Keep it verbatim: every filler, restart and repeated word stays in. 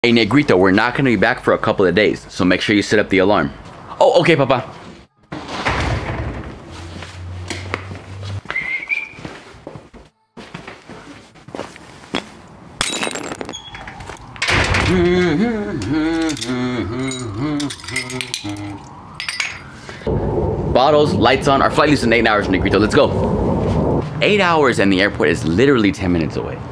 Hey, Negrito, we're not going to be back for a couple of days, so make sure you set up the alarm. Oh, okay, Papa. Bottles, lights on. Our flight leaves in eight hours, Negrito. Let's go. Eight hours and the airport is literally ten minutes away.